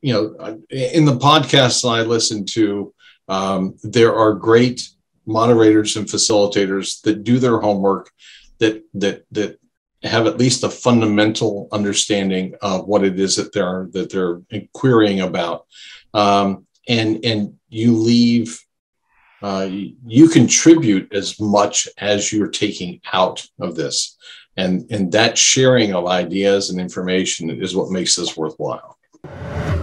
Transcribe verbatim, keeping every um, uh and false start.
you know, in the podcasts I listen to, um, there are great moderators and facilitators that do their homework, that that that have at least a fundamental understanding of what it is that they're that they're querying about, um, and and you leave. Uh, you contribute as much as you're taking out of this, and and that sharing of ideas and information is what makes this worthwhile.